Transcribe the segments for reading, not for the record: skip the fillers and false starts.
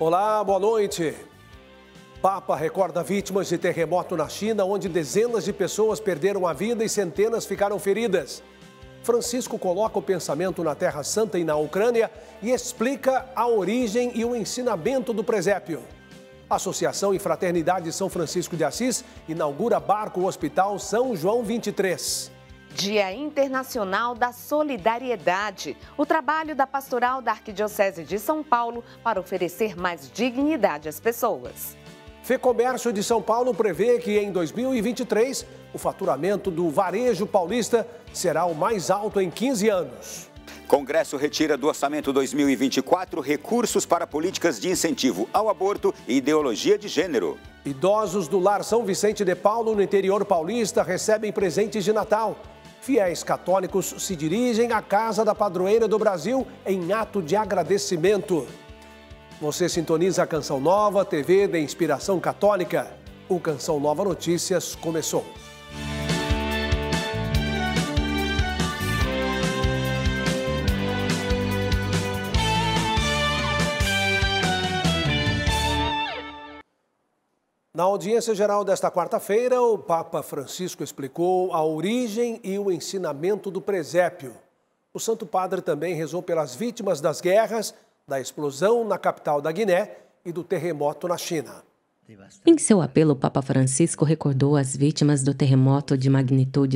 Olá, boa noite. Papa recorda vítimas de terremoto na China, onde dezenas de pessoas perderam a vida e centenas ficaram feridas. Francisco coloca o pensamento na Terra Santa e na Ucrânia e explica a origem e o ensinamento do presépio. Associação e Fraternidade São Francisco de Assis inaugura barco Hospital São João 23. Dia Internacional da Solidariedade. O trabalho da Pastoral da Arquidiocese de São Paulo para oferecer mais dignidade às pessoas. Fecomércio de São Paulo prevê que em 2023 o faturamento do varejo paulista será o mais alto em 15 anos. Congresso retira do orçamento 2024 recursos para políticas de incentivo ao aborto e ideologia de gênero. Idosos do Lar São Vicente de Paulo, no interior paulista, recebem presentes de Natal. Fiéis católicos se dirigem à Casa da Padroeira do Brasil em ato de agradecimento. Você sintoniza a Canção Nova, TV de Inspiração Católica. O Canção Nova Notícias começou. Na audiência geral desta quarta-feira, o Papa Francisco explicou a origem e o ensinamento do presépio. O Santo Padre também rezou pelas vítimas das guerras, da explosão na capital da Guiné e do terremoto na China. Em seu apelo, o Papa Francisco recordou as vítimas do terremoto de magnitude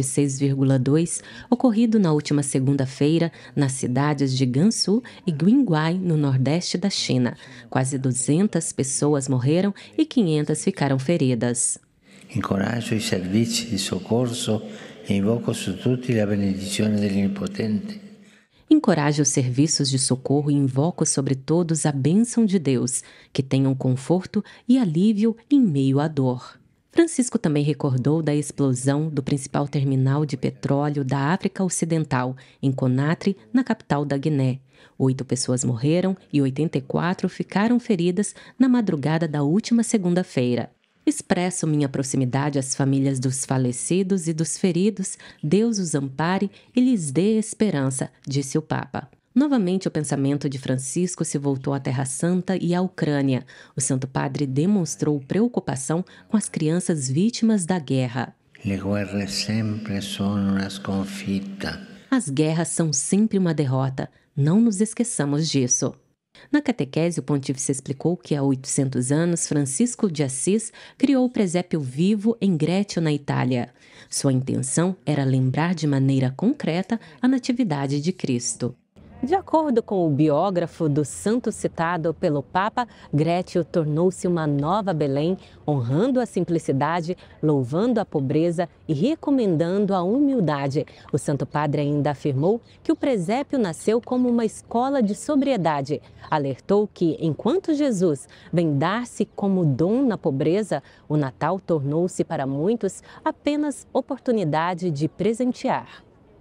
6,2 ocorrido na última segunda-feira nas cidades de Gansu e Qinghai, no nordeste da China. Quase 200 pessoas morreram e 500 ficaram feridas. Encoraggio i servizi di soccorso e invoco su tutti la benedizione dell'Onnipotente. Encorajo os serviços de socorro e invoco sobre todos a bênção de Deus, que tenham conforto e alívio em meio à dor. Francisco também recordou da explosão do principal terminal de petróleo da África Ocidental, em Conakry, na capital da Guiné. 8 pessoas morreram e 84 ficaram feridas na madrugada da última segunda-feira. Expresso minha proximidade às famílias dos falecidos e dos feridos, Deus os ampare e lhes dê esperança, disse o Papa. Novamente o pensamento de Francisco se voltou à Terra Santa e à Ucrânia. O Santo Padre demonstrou preocupação com as crianças vítimas da guerra. Le guerre sempre sono una sconfitta. As guerras são sempre uma derrota. Não nos esqueçamos disso. Na catequese, o pontífice explicou que há 800 anos, Francisco de Assis criou o presépio vivo em Greccio, na Itália. Sua intenção era lembrar de maneira concreta a Natividade de Cristo. De acordo com o biógrafo do santo citado pelo Papa, Greccio tornou-se uma nova Belém, honrando a simplicidade, louvando a pobreza e recomendando a humildade. O Santo Padre ainda afirmou que o presépio nasceu como uma escola de sobriedade. Alertou que, enquanto Jesus vem dar-se como dom na pobreza, o Natal tornou-se para muitos apenas oportunidade de presentear.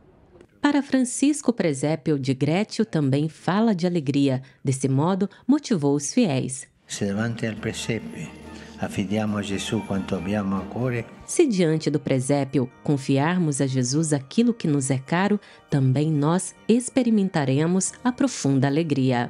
Para Francisco, o presépio de Greccio também fala de alegria. Desse modo, motivou os fiéis. Se davanti al presepe affidiamo a Gesù quanto abbiamo a cuore. Se diante do presépio confiarmos a Jesus aquilo que nos é caro, também nós experimentaremos a profunda alegria.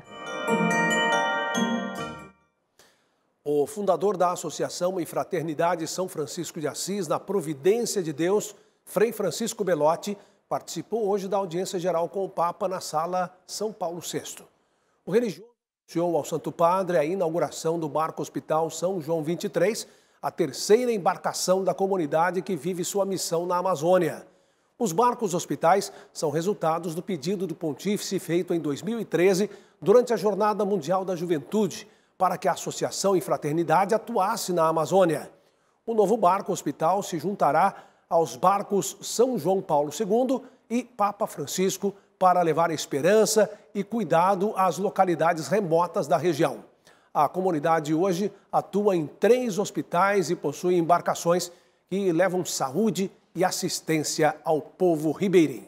O fundador da Associação e Fraternidade São Francisco de Assis, na Providência de Deus, Frei Francisco Belotti, participou hoje da audiência geral com o Papa na Sala São Paulo VI. O religioso anunciou ao Santo Padre a inauguração do barco Hospital São João 23, a terceira embarcação da comunidade que vive sua missão na Amazônia. Os barcos hospitais são resultados do pedido do Pontífice feito em 2013, durante a Jornada Mundial da Juventude, para que a Associação e Fraternidade atuasse na Amazônia. O novo barco hospital se juntará aos barcos São João Paulo II e Papa Francisco para levar esperança e cuidado às localidades remotas da região. A comunidade hoje atua em 3 hospitais e possui embarcações que levam saúde e assistência ao povo ribeirinho.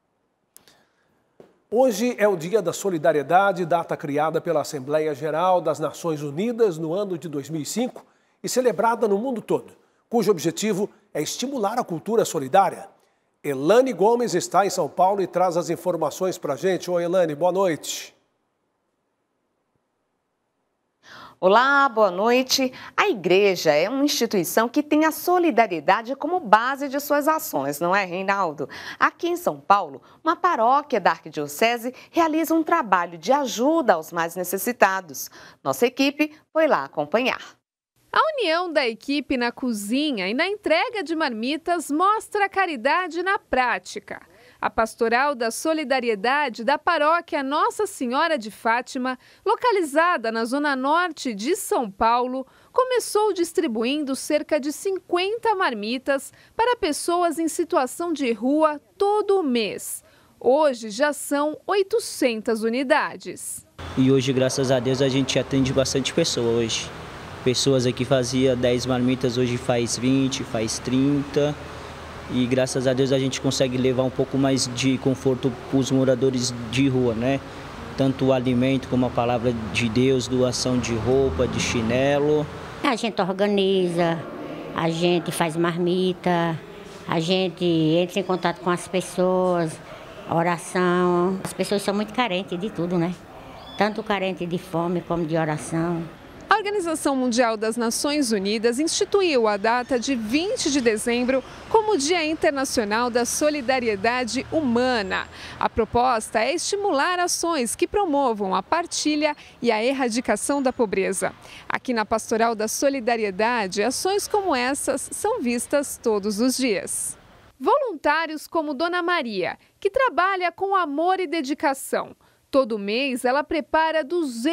Hoje é o Dia da Solidariedade, data criada pela Assembleia Geral das Nações Unidas no ano de 2005 e celebrada no mundo todo, cujo objetivo é estimular a cultura solidária. Elane Gomes está em São Paulo e traz as informações para a gente. Oi, Elane, boa noite. Olá, boa noite. A igreja é uma instituição que tem a solidariedade como base de suas ações, não é, Reinaldo? Aqui em São Paulo, uma paróquia da Arquidiocese realiza um trabalho de ajuda aos mais necessitados. Nossa equipe foi lá acompanhar. A união da equipe na cozinha e na entrega de marmitas mostra a caridade na prática. A Pastoral da Solidariedade da Paróquia Nossa Senhora de Fátima, localizada na zona norte de São Paulo, começou distribuindo cerca de 50 marmitas para pessoas em situação de rua todo mês. Hoje já são 800 unidades. E hoje, graças a Deus, a gente atende bastante pessoas hoje. Pessoas aqui fazia 10 marmitas, hoje faz 20, faz 30. E graças a Deus a gente consegue levar um pouco mais de conforto para os moradores de rua, né? Tanto o alimento como a palavra de Deus, doação de roupa, de chinelo. A gente organiza, a gente faz marmita, a gente entra em contato com as pessoas, oração. As pessoas são muito carentes de tudo, né? Tanto carentes de fome como de oração. A Organização Mundial das Nações Unidas instituiu a data de 20 de dezembro como Dia Internacional da Solidariedade Humana. A proposta é estimular ações que promovam a partilha e a erradicação da pobreza. Aqui na Pastoral da Solidariedade, ações como essas são vistas todos os dias. Voluntários como Dona Maria, que trabalha com amor e dedicação. Todo mês, ela prepara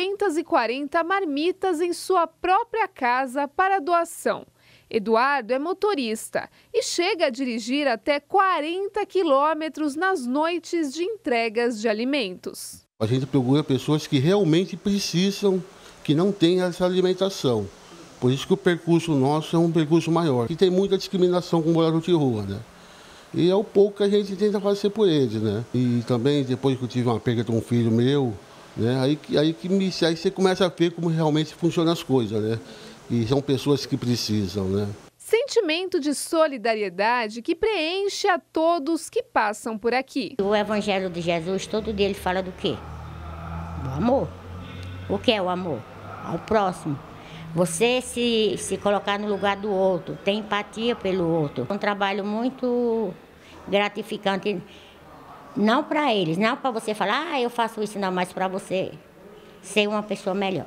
240 marmitas em sua própria casa para doação. Eduardo é motorista e chega a dirigir até 40 quilômetros nas noites de entregas de alimentos. A gente procura pessoas que realmente precisam, que não têm essa alimentação. Por isso que o percurso nosso é um percurso maior. E tem muita discriminação com o morador de rua, né? E é o pouco que a gente tenta fazer por eles, né? E também, depois que eu tive uma perda de um filho meu, né? Aí você começa a ver como realmente funcionam as coisas, né? E são pessoas que precisam, né? Sentimento de solidariedade que preenche a todos que passam por aqui. O Evangelho de Jesus, todo dia ele fala do quê? Do amor. O que é o amor? Ao próximo. Você se colocar no lugar do outro, ter empatia pelo outro. É um trabalho muito gratificante, não para eles, não para você falar, eu faço isso, não, mas para você ser uma pessoa melhor.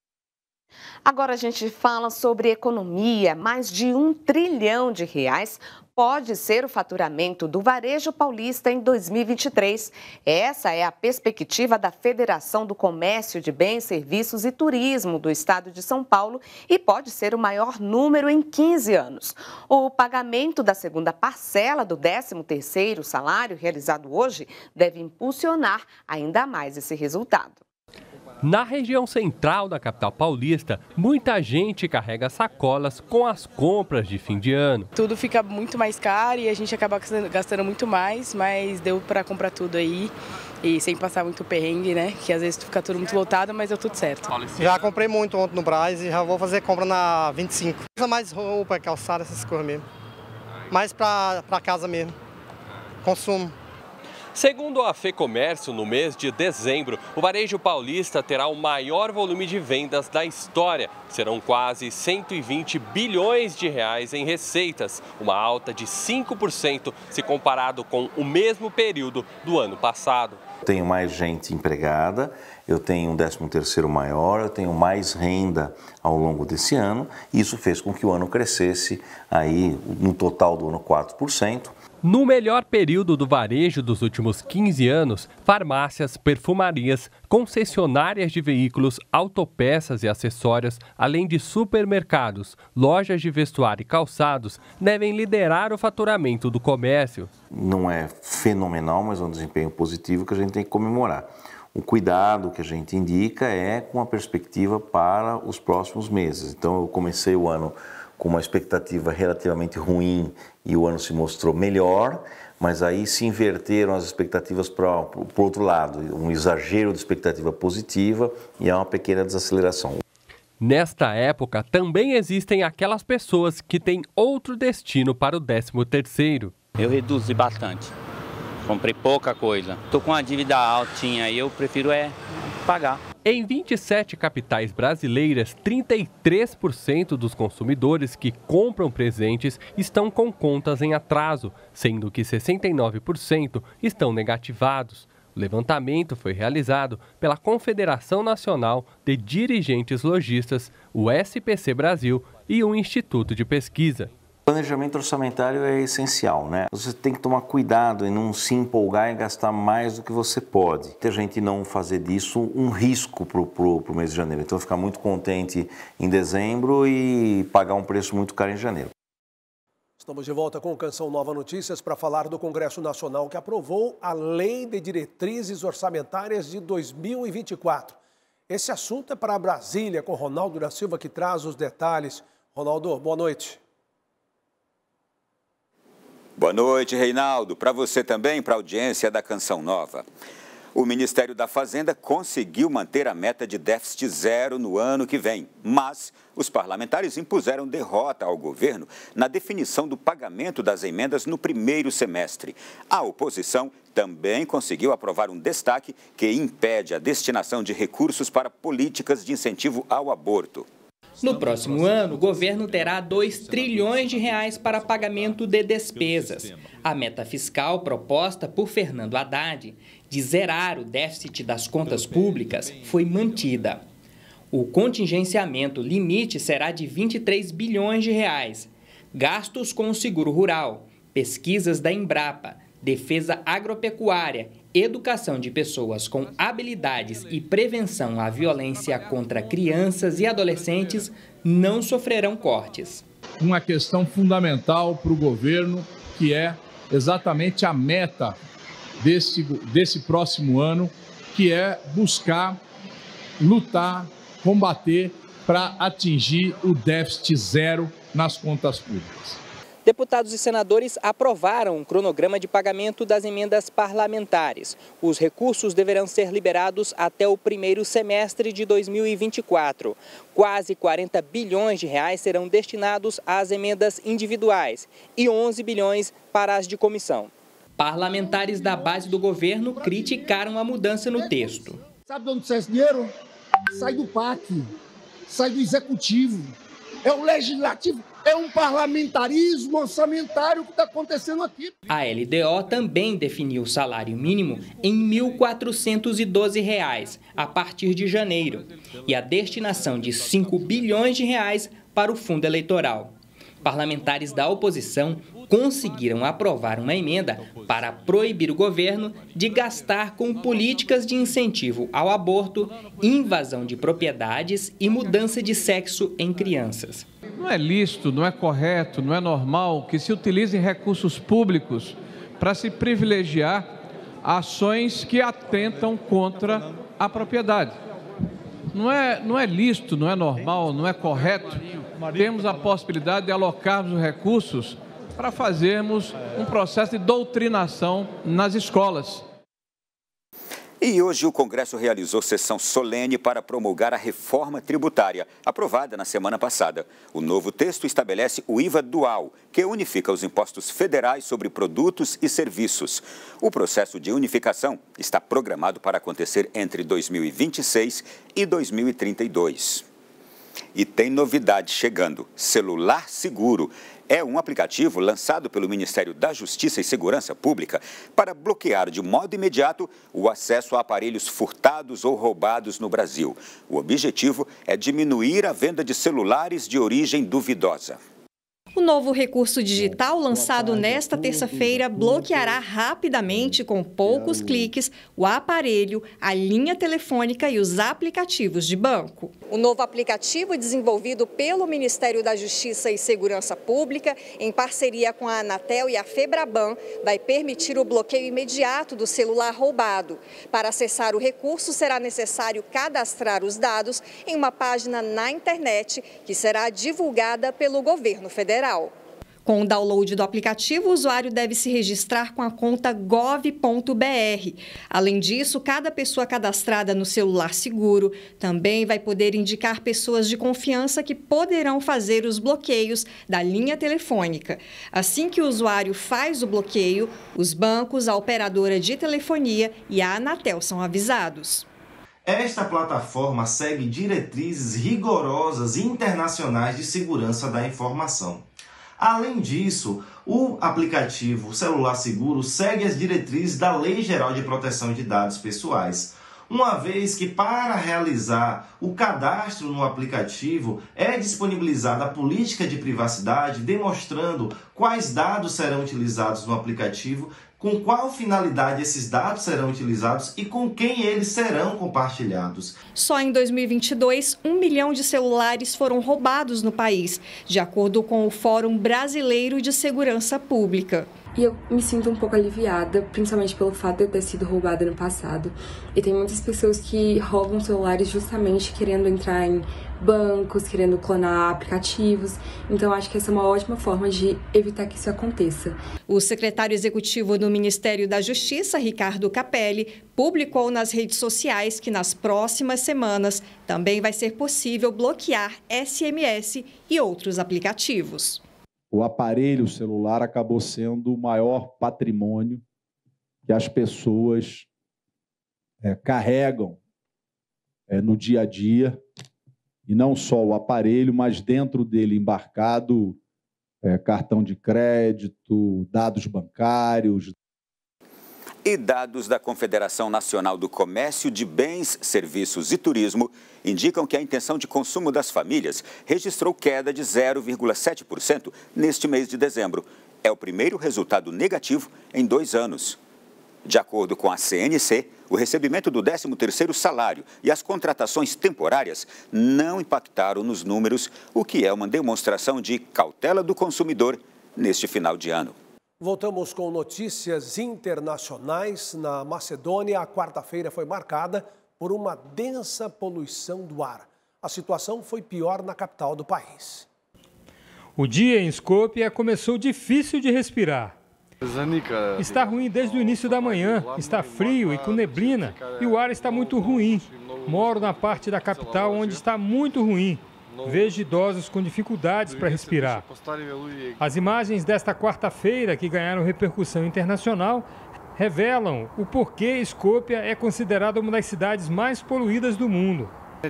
Agora a gente fala sobre economia. Mais de R$1 trilhão pode ser o faturamento do varejo paulista em 2023. Essa é a perspectiva da Federação do Comércio de Bens, Serviços e Turismo do Estado de São Paulo e pode ser o maior número em 15 anos. O pagamento da segunda parcela do 13º salário realizado hoje deve impulsionar ainda mais esse resultado. Na região central da capital paulista, muita gente carrega sacolas com as compras de fim de ano. Tudo fica muito mais caro e a gente acaba gastando muito mais, mas deu para comprar tudo aí e sem passar muito perrengue, né? Que às vezes fica tudo muito lotado, mas deu tudo certo. Já comprei muito ontem no Brás e já vou fazer compra na 25. Mais roupa, calçada, essas coisas mesmo. Mais para casa mesmo. Consumo. Segundo a FEComércio, no mês de dezembro, o varejo paulista terá o maior volume de vendas da história. Serão quase 120 bilhões de reais em receitas, uma alta de 5% se comparado com o mesmo período do ano passado. Tenho mais gente empregada, eu tenho um 13º maior, eu tenho mais renda ao longo desse ano. Isso fez com que o ano crescesse aí no total do ano 4%. No melhor período do varejo dos últimos 15 anos, farmácias, perfumarias, concessionárias de veículos, autopeças e acessórios, além de supermercados, lojas de vestuário e calçados, devem liderar o faturamento do comércio. Não é fenomenal, mas é um desempenho positivo que a gente tem que comemorar. O cuidado que a gente indica é com a perspectiva para os próximos meses. Então, eu comecei o ano com uma expectativa relativamente ruim e o ano se mostrou melhor, mas aí se inverteram as expectativas para o outro lado, um exagero de expectativa positiva e há uma pequena desaceleração. Nesta época, também existem aquelas pessoas que têm outro destino para o 13º. Eu reduzi bastante, comprei pouca coisa. Estou com uma dívida altinha e eu prefiro pagar. Em 27 capitais brasileiras, 33% dos consumidores que compram presentes estão com contas em atraso, sendo que 69% estão negativados. O levantamento foi realizado pela Confederação Nacional de Dirigentes Lojistas, o SPC Brasil e o Instituto de Pesquisa. Planejamento orçamentário é essencial, né? Você tem que tomar cuidado em não se empolgar e gastar mais do que você pode. A gente não fazer disso um risco para o mês de janeiro. Então, ficar muito contente em dezembro e pagar um preço muito caro em janeiro. Estamos de volta com Canção Nova Notícias para falar do Congresso Nacional que aprovou a Lei de Diretrizes Orçamentárias de 2024. Esse assunto é para Brasília, com Ronaldo da Silva, que traz os detalhes. Ronaldo, boa noite. Boa noite, Reinaldo. Para você também, para a audiência da Canção Nova. O Ministério da Fazenda conseguiu manter a meta de déficit zero no ano que vem, mas os parlamentares impuseram derrota ao governo na definição do pagamento das emendas no primeiro semestre. A oposição também conseguiu aprovar um destaque que impede a destinação de recursos para políticas de incentivo ao aborto. No próximo ano, o governo terá 2 trilhões de reais para pagamento de despesas. A meta fiscal proposta por Fernando Haddad, de zerar o déficit das contas públicas, foi mantida. O contingenciamento limite será de 23 bilhões de reais. Gastos com o seguro rural, pesquisas da Embrapa, defesa agropecuária, educação de pessoas com habilidades e prevenção à violência contra crianças e adolescentes não sofrerão cortes. Uma questão fundamental para o governo, que é exatamente a meta desse próximo ano, que é buscar, lutar, combater para atingir o déficit zero nas contas públicas. Deputados e senadores aprovaram um cronograma de pagamento das emendas parlamentares. Os recursos deverão ser liberados até o primeiro semestre de 2024. Quase 40 bilhões de reais serão destinados às emendas individuais e 11 bilhões para as de comissão. Parlamentares da base do governo criticaram a mudança no texto. Sabe de onde sai esse dinheiro? Sai do PAC, sai do Executivo, é o Legislativo. É um parlamentarismo orçamentário que está acontecendo aqui. A LDO também definiu o salário mínimo em R$ 1.412 a partir de janeiro e a destinação de 5 bilhões de reais para o fundo eleitoral. Parlamentares da oposição conseguiram aprovar uma emenda para proibir o governo de gastar com políticas de incentivo ao aborto, invasão de propriedades e mudança de sexo em crianças. Não é lícito, não é correto, não é normal que se utilizem recursos públicos para se privilegiar ações que atentam contra a propriedade. Não é lícito, não é normal, não é correto. Temos a possibilidade de alocarmos os recursos para fazermos um processo de doutrinação nas escolas. E hoje o Congresso realizou sessão solene para promulgar a reforma tributária, aprovada na semana passada. O novo texto estabelece o IVA dual, que unifica os impostos federais sobre produtos e serviços. O processo de unificação está programado para acontecer entre 2026 e 2032. E tem novidade chegando: Celular Seguro. É um aplicativo lançado pelo Ministério da Justiça e Segurança Pública para bloquear de modo imediato o acesso a aparelhos furtados ou roubados no Brasil. O objetivo é diminuir a venda de celulares de origem duvidosa. O novo recurso digital lançado nesta terça-feira bloqueará rapidamente, com poucos cliques, o aparelho, a linha telefônica e os aplicativos de banco. O novo aplicativo, desenvolvido pelo Ministério da Justiça e Segurança Pública, em parceria com a Anatel e a Febraban, vai permitir o bloqueio imediato do celular roubado. Para acessar o recurso, será necessário cadastrar os dados em uma página na internet, que será divulgada pelo governo federal. Com o download do aplicativo, o usuário deve se registrar com a conta gov.br. Além disso, cada pessoa cadastrada no Celular Seguro também vai poder indicar pessoas de confiança que poderão fazer os bloqueios da linha telefônica. Assim que o usuário faz o bloqueio, os bancos, a operadora de telefonia e a Anatel são avisados. Esta plataforma segue diretrizes rigorosas internacionais de segurança da informação. Além disso, o aplicativo Celular Seguro segue as diretrizes da Lei Geral de Proteção de Dados Pessoais, uma vez que para realizar o cadastro no aplicativo é disponibilizada a política de privacidade, demonstrando quais dados serão utilizados no aplicativo, com qual finalidade esses dados serão utilizados e com quem eles serão compartilhados. Só em 2022, 1 milhão de celulares foram roubados no país, de acordo com o Fórum Brasileiro de Segurança Pública. E eu me sinto um pouco aliviada, principalmente pelo fato de eu ter sido roubada no passado. E tem muitas pessoas que roubam celulares justamente querendo entrar em bancos, querendo clonar aplicativos. Então, acho que essa é uma ótima forma de evitar que isso aconteça. O secretário executivo do Ministério da Justiça, Ricardo Capelli, publicou nas redes sociais que nas próximas semanas também vai ser possível bloquear SMS e outros aplicativos. O aparelho celular acabou sendo o maior patrimônio que as pessoas carregam no dia a dia, e não só o aparelho, mas dentro dele embarcado cartão de crédito, dados bancários. E dados da Confederação Nacional do Comércio de Bens, Serviços e Turismo indicam que a intenção de consumo das famílias registrou queda de 0,7% neste mês de dezembro. É o primeiro resultado negativo em 2 anos. De acordo com a CNC, o recebimento do 13º salário e as contratações temporárias não impactaram nos números, o que é uma demonstração de cautela do consumidor neste final de ano. Voltamos com notícias internacionais. Na Macedônia, a quarta-feira foi marcada por uma densa poluição do ar. A situação foi pior na capital do país. O dia em Skopje começou difícil de respirar. Está ruim desde o início da manhã, está frio e com neblina e o ar está muito ruim. Moro na parte da capital onde está muito ruim. Vejo idosos com dificuldades para respirar. As imagens desta quarta-feira, que ganharam repercussão internacional, revelam o porquê Skopje é considerada uma das cidades mais poluídas do mundo.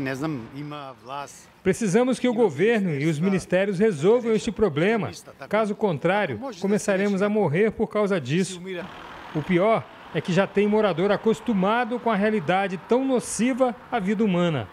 Precisamos que o governo e os ministérios resolvam este problema. Caso contrário, começaremos a morrer por causa disso. O pior é que já tem morador acostumado com a realidade tão nociva à vida humana.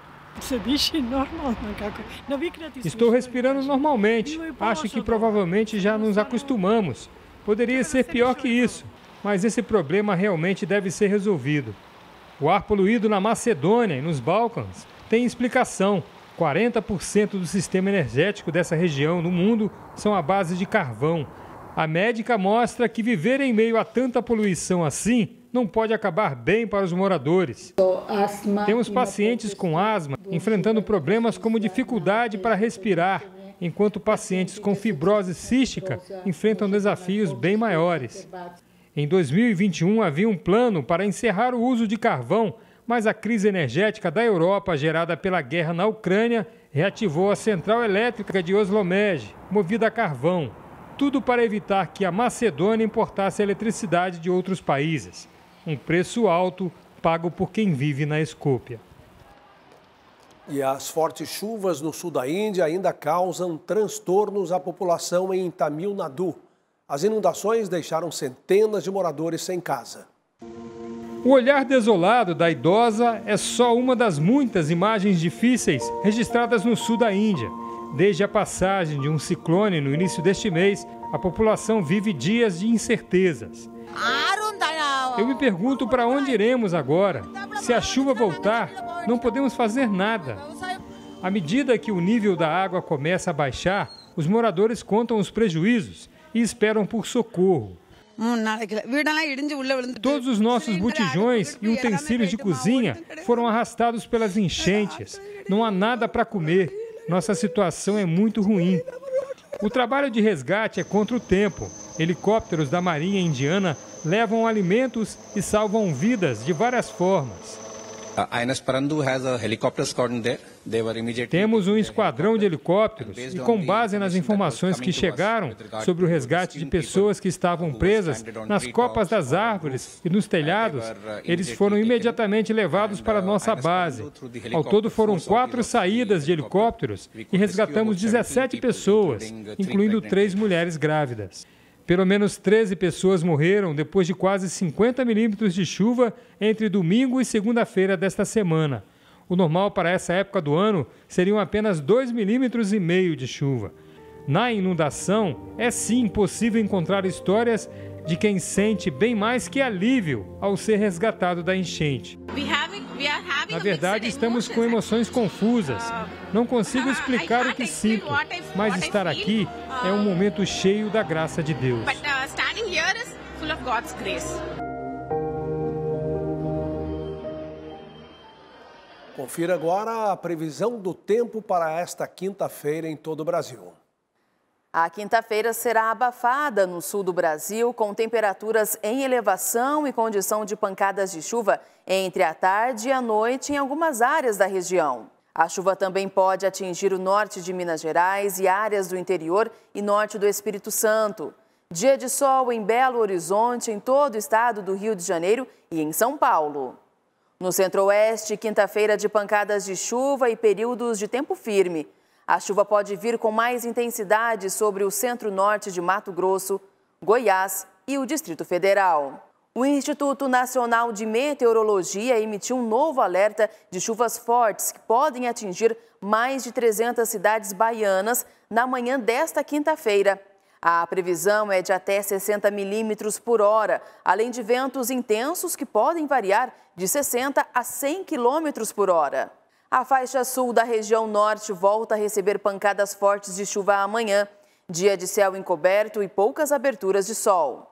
Estou respirando normalmente. Acho que provavelmente já nos acostumamos. Poderia ser pior que isso, mas esse problema realmente deve ser resolvido. O ar poluído na Macedônia e nos Balcãs tem explicação. 40% do sistema energético dessa região no mundo são à base de carvão. A médica mostra que viver em meio a tanta poluição assim não pode acabar bem para os moradores. Temos pacientes com asma enfrentando problemas como dificuldade para respirar, enquanto pacientes com fibrose cística enfrentam desafios bem maiores. Em 2021 havia um plano para encerrar o uso de carvão, mas a crise energética da Europa, gerada pela guerra na Ucrânia, reativou a central elétrica de Oslomeje, movida a carvão. Tudo para evitar que a Macedônia importasse a eletricidade de outros países. Um preço alto pago por quem vive na Skopje. E as fortes chuvas no sul da Índia ainda causam transtornos à população em Tamil Nadu. As inundações deixaram centenas de moradores sem casa. O olhar desolado da idosa é só uma das muitas imagens difíceis registradas no sul da Índia. Desde a passagem de um ciclone no início deste mês, a população vive dias de incertezas. Eu me pergunto para onde iremos agora. Se a chuva voltar, não podemos fazer nada. À medida que o nível da água começa a baixar, os moradores contam os prejuízos e esperam por socorro. Todos os nossos botijões e utensílios de cozinha foram arrastados pelas enchentes. Não há nada para comer. Nossa situação é muito ruim. O trabalho de resgate é contra o tempo. Helicópteros da Marinha Indiana levam alimentos e salvam vidas de várias formas. Temos um esquadrão de helicópteros e, com base nas informações que chegaram sobre o resgate de pessoas que estavam presas nas copas das árvores e nos telhados, eles foram imediatamente levados para a nossa base. Ao todo foram 4 saídas de helicópteros e resgatamos 17 pessoas, incluindo 3 mulheres grávidas. Pelo menos 13 pessoas morreram depois de quase 50 milímetros de chuva entre domingo e segunda-feira desta semana. O normal para essa época do ano seriam apenas 2,5 milímetros de chuva. Na inundação, é sim possível encontrar histórias de quem sente bem mais que alívio ao ser resgatado da enchente. Na verdade, estamos com emoções confusas. Não consigo explicar o que sinto, mas estar aqui é um momento cheio da graça de Deus. Confira agora a previsão do tempo para esta quinta-feira em todo o Brasil. A quinta-feira será abafada no sul do Brasil, com temperaturas em elevação e condição de pancadas de chuva entre a tarde e a noite em algumas áreas da região. A chuva também pode atingir o norte de Minas Gerais e áreas do interior e norte do Espírito Santo. Dia de sol em Belo Horizonte, em todo o estado do Rio de Janeiro e em São Paulo. No centro-oeste, quinta-feira de pancadas de chuva e períodos de tempo firme. A chuva pode vir com mais intensidade sobre o centro-norte de Mato Grosso, Goiás e o Distrito Federal. O Instituto Nacional de Meteorologia emitiu um novo alerta de chuvas fortes que podem atingir mais de 300 cidades baianas na manhã desta quinta-feira. A previsão é de até 60 milímetros por hora, além de ventos intensos que podem variar de 60 a 100 quilômetros por hora. A faixa sul da região norte volta a receber pancadas fortes de chuva amanhã, dia de céu encoberto e poucas aberturas de sol.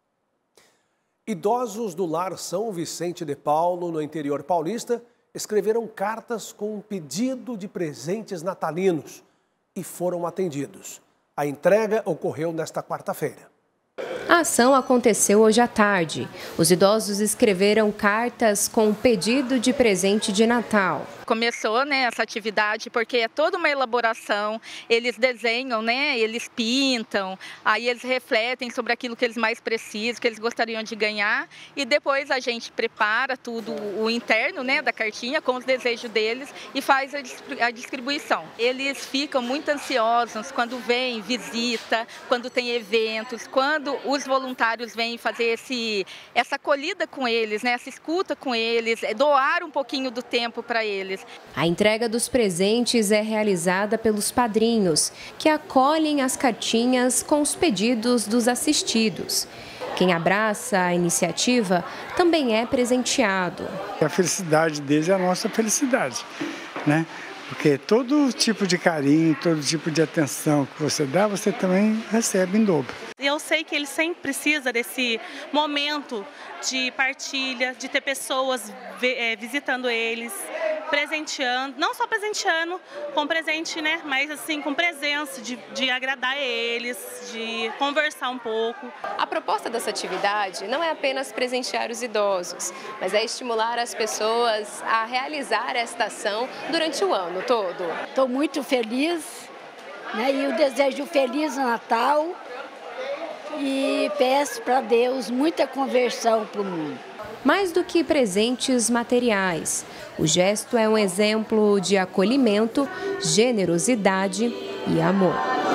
Idosos do lar São Vicente de Paulo, no interior paulista, escreveram cartas com um pedido de presentes natalinos e foram atendidos. A entrega ocorreu nesta quarta-feira. A ação aconteceu hoje à tarde. Os idosos escreveram cartas com pedido de presente de Natal. Começou, essa atividade porque é toda uma elaboração, eles desenham, eles pintam, aí eles refletem sobre aquilo que eles mais precisam, que eles gostariam de ganhar e depois a gente prepara tudo, o interno, da cartinha com os desejos deles e faz a distribuição. Eles ficam muito ansiosos quando vem visita, quando tem eventos, quando os voluntários vêm fazer essa acolhida com eles, essa escuta com eles, doar um pouquinho do tempo para eles. A entrega dos presentes é realizada pelos padrinhos, que acolhem as cartinhas com os pedidos dos assistidos. Quem abraça a iniciativa também é presenteado. A felicidade deles é a nossa felicidade, Porque todo tipo de carinho, todo tipo de atenção que você dá, você também recebe em dobro. Eu sei que ele sempre precisa desse momento de partilha, de ter pessoas visitando eles, presenteando, não só presenteando com presente, mas assim com presença, de agradar eles, de conversar um pouco. A proposta dessa atividade não é apenas presentear os idosos, mas é estimular as pessoas a realizar esta ação durante o ano todo. Estou muito feliz, e eu desejo um Feliz Natal e peço para Deus muita conversão para o mundo. Mais do que presentes materiais, o gesto é um exemplo de acolhimento, generosidade e amor.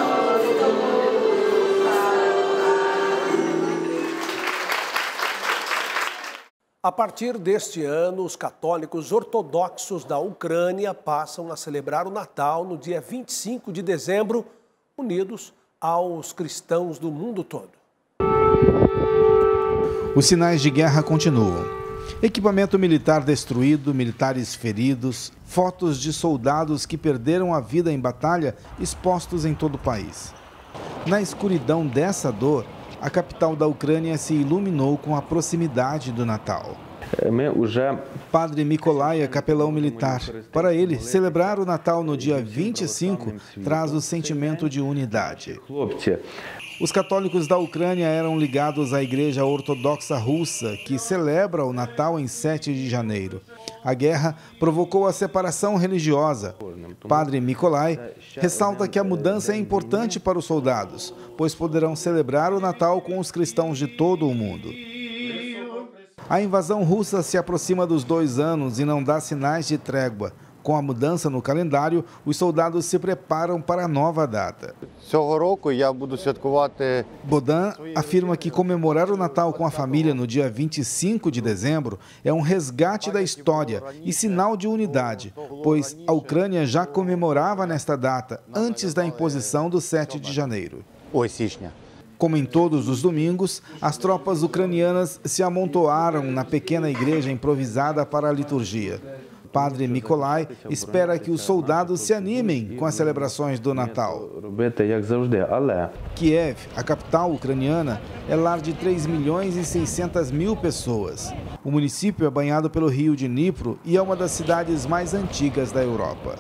A partir deste ano, os católicos ortodoxos da Ucrânia passam a celebrar o Natal no dia 25 de dezembro, unidos aos cristãos do mundo todo. Os sinais de guerra continuam. Equipamento militar destruído, militares feridos, fotos de soldados que perderam a vida em batalha expostos em todo o país. Na escuridão dessa dor, a capital da Ucrânia se iluminou com a proximidade do Natal. Padre Mikolai é capelão militar. Para ele, celebrar o Natal no dia 25 traz o sentimento de unidade. Os católicos da Ucrânia eram ligados à Igreja Ortodoxa Russa, que celebra o Natal em 7 de janeiro. A guerra provocou a separação religiosa. Padre Mikolai ressalta que a mudança é importante para os soldados, pois poderão celebrar o Natal com os cristãos de todo o mundo. A invasão russa se aproxima dos 2 anos e não dá sinais de trégua. Com a mudança no calendário, os soldados se preparam para a nova data. Bodan afirma que comemorar o Natal com a família no dia 25 de dezembro é um resgate da história e sinal de unidade, pois a Ucrânia já comemorava nesta data antes da imposição do 7 de janeiro. Como em todos os domingos, as tropas ucranianas se amontoaram na pequena igreja improvisada para a liturgia. Padre Mikolai espera que os soldados se animem com as celebrações do Natal. Kiev, a capital ucraniana, é lar de 3.600.000 pessoas. O município é banhado pelo rio de Dnipro e é uma das cidades mais antigas da Europa.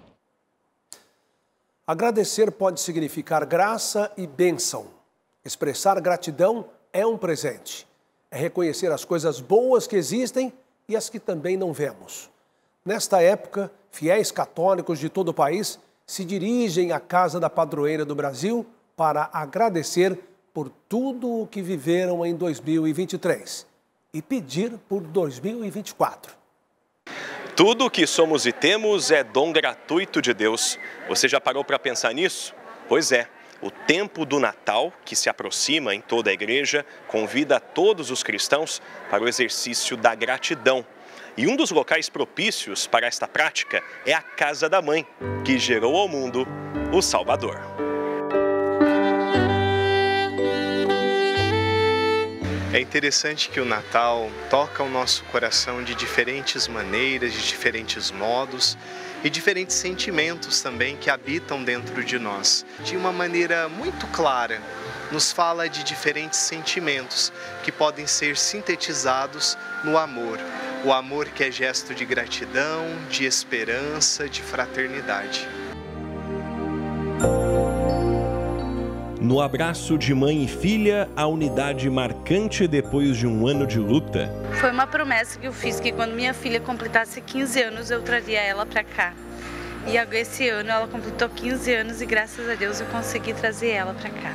Agradecer pode significar graça e bênção. Expressar gratidão é um presente. É reconhecer as coisas boas que existem e as que também não vemos. Nesta época, fiéis católicos de todo o país se dirigem à Casa da Padroeira do Brasil para agradecer por tudo o que viveram em 2023 e pedir por 2024. Tudo o que somos e temos é dom gratuito de Deus. Você já parou para pensar nisso? Pois é. O tempo do Natal, que se aproxima em toda a igreja, convida todos os cristãos para o exercício da gratidão. E um dos locais propícios para esta prática é a Casa da Mãe, que gerou ao mundo o Salvador. É interessante que o Natal toca o nosso coração de diferentes maneiras, de diferentes modos e diferentes sentimentos também que habitam dentro de nós. De uma maneira muito clara, nos fala de diferentes sentimentos que podem ser sintetizados no amor. O amor que é gesto de gratidão, de esperança, de fraternidade. No abraço de mãe e filha, a unidade marcante depois de um ano de luta. Foi uma promessa que eu fiz, que quando minha filha completasse 15 anos, eu traria ela para cá. E esse ano ela completou 15 anos e graças a Deus eu consegui trazer ela para cá.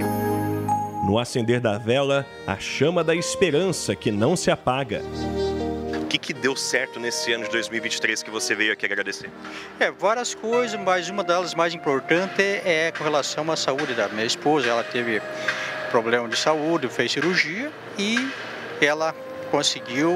No acender da vela, a chama da esperança que não se apaga. O que deu certo nesse ano de 2023 que você veio aqui agradecer? Várias coisas, mas uma delas mais importante é com relação à saúde da minha esposa. Ela teve problema de saúde, fez cirurgia e ela conseguiu,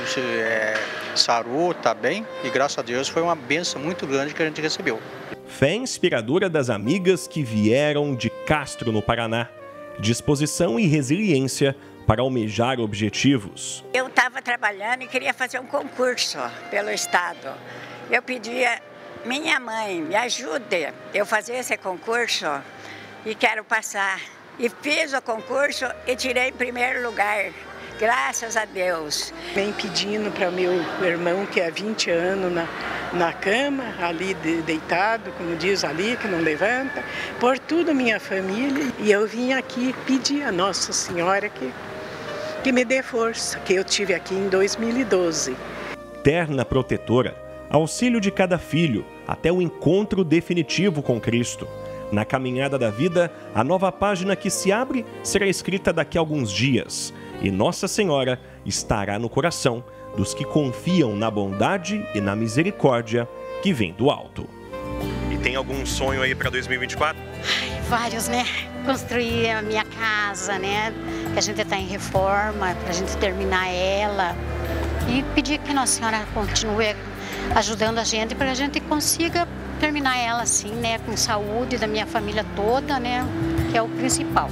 sarou, tá bem, e graças a Deus foi uma bênção muito grande que a gente recebeu. Fé inspiradora das amigas que vieram de Castro, no Paraná. Disposição e resiliência para almejar objetivos. Eu estava trabalhando e queria fazer um concurso pelo Estado. Eu pedia, minha mãe, me ajude eu fazer esse concurso e quero passar. E fiz o concurso e tirei em primeiro lugar, graças a Deus. Vem pedindo para meu irmão, que há 20 anos na cama, ali deitado, como diz ali, que não levanta, por tudo minha família. E eu vim aqui pedir a Nossa Senhora que me dê força, que eu tive aqui em 2012. Terna protetora, auxílio de cada filho, até o encontro definitivo com Cristo. Na caminhada da vida, a nova página que se abre será escrita daqui a alguns dias. E Nossa Senhora estará no coração dos que confiam na bondade e na misericórdia que vem do alto. E tem algum sonho aí para 2024? Vários, né? Construir a minha casa, né? Que a gente está em reforma, para a gente terminar ela. E pedir que Nossa Senhora continue ajudando a gente para a gente consiga terminar ela assim, né? Com saúde da minha família toda, né? Que é o principal.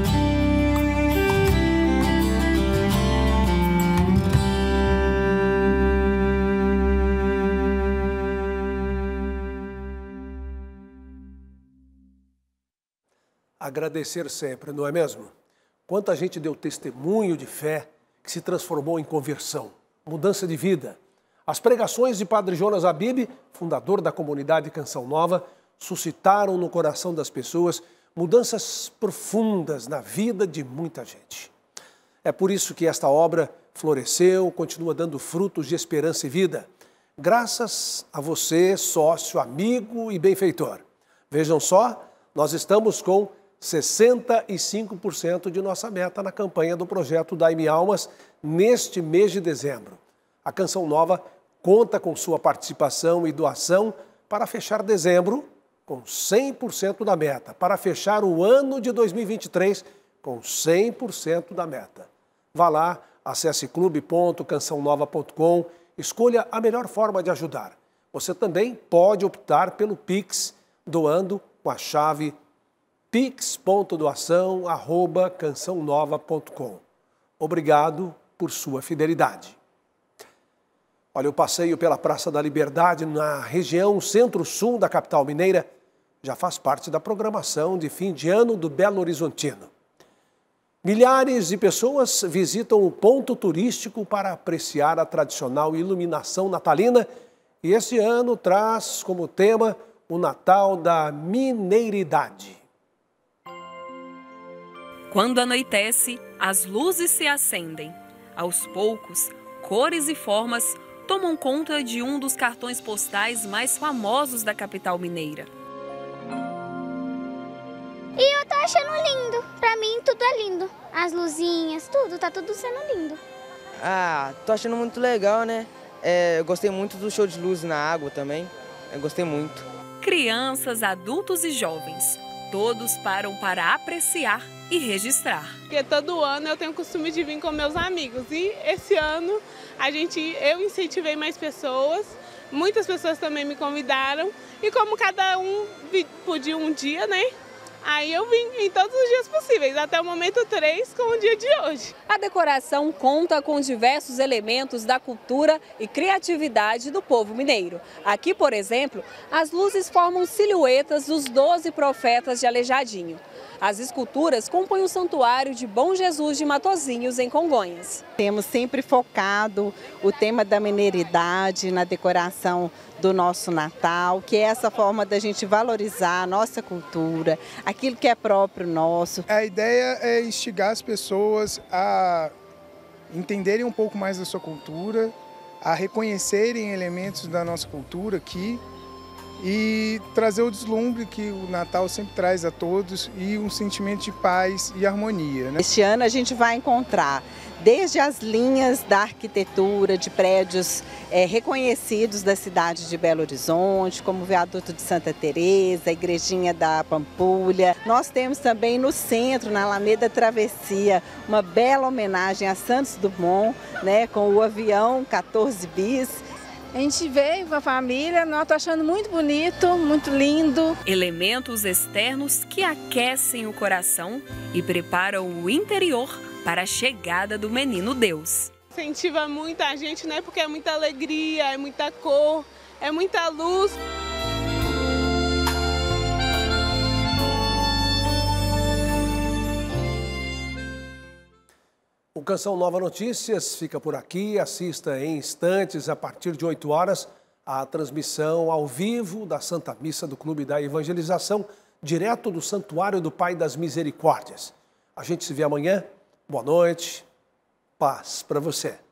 Agradecer sempre, não é mesmo? Quanta gente deu testemunho de fé que se transformou em conversão. mudança de vida. As pregações de Padre Jonas Habib, fundador da comunidade Canção Nova, suscitaram no coração das pessoas mudanças profundas na vida de muita gente. É por isso que esta obra floresceu, continua dando frutos de esperança e vida, graças a você, sócio, amigo e benfeitor. Vejam só, nós estamos com 65% de nossa meta na campanha do projeto Dai-me Almas neste mês de dezembro. A Canção Nova conta com sua participação e doação para fechar dezembro com 100% da meta, para fechar o ano de 2023 com 100% da meta. Vá lá, acesse clube.cançãonova.com, escolha a melhor forma de ajudar. Você também pode optar pelo Pix, doando com a chave pix.doação@cançãonova.com. Obrigado por sua fidelidade. Olha, o passeio pela Praça da Liberdade, na região centro-sul da capital mineira, já faz parte da programação de fim de ano do Belo Horizontino. Milhares de pessoas visitam o ponto turístico para apreciar a tradicional iluminação natalina e este ano traz como tema o Natal da Mineiridade. Quando anoitece, as luzes se acendem. Aos poucos, cores e formas tomam conta de um dos cartões postais mais famosos da capital mineira. E eu tô achando lindo. Pra mim, tudo é lindo. As luzinhas, tudo, tá tudo sendo lindo. Ah, tô achando muito legal, né? Eu gostei muito do show de luz na água também. Eu gostei muito. Crianças, adultos e jovens, todos param para apreciar e registrar. Porque todo ano eu tenho o costume de vir com meus amigos e esse ano eu incentivei mais pessoas, muitas pessoas também me convidaram e como cada um podia um dia, né? Aí eu vim em todos os dias possíveis, até o momento 3 com o dia de hoje. A decoração conta com diversos elementos da cultura e criatividade do povo mineiro. Aqui, por exemplo, as luzes formam silhuetas dos 12 profetas de Aleijadinho. As esculturas compõem o Santuário de Bom Jesus de Matozinhos, em Congonhas. Temos sempre focado o tema da mineiridade na decoração do nosso Natal, que é essa forma da gente valorizar a nossa cultura, aquilo que é próprio nosso. A ideia é instigar as pessoas a entenderem um pouco mais da sua cultura, a reconhecerem elementos da nossa cultura aqui e trazer o deslumbre que o Natal sempre traz a todos e um sentimento de paz e harmonia, né? Este ano a gente vai encontrar desde as linhas da arquitetura de prédios reconhecidos da cidade de Belo Horizonte, como o Viaduto de Santa Teresa, a Igrejinha da Pampulha. Nós temos também no centro, na Alameda Travessia, uma bela homenagem a Santos Dumont, né, com o avião 14 bis. A gente veio com a família, nós estamos achando muito bonito, muito lindo. Elementos externos que aquecem o coração e preparam o interior para a chegada do menino Deus. Incentiva muito a gente, né? Porque é muita alegria, é muita cor, é muita luz. O Canção Nova Notícias fica por aqui. Assista em instantes, a partir de 8 horas, a transmissão ao vivo da Santa Missa do Clube da Evangelização, direto do Santuário do Pai das Misericórdias. A gente se vê amanhã. Boa noite. Paz para você.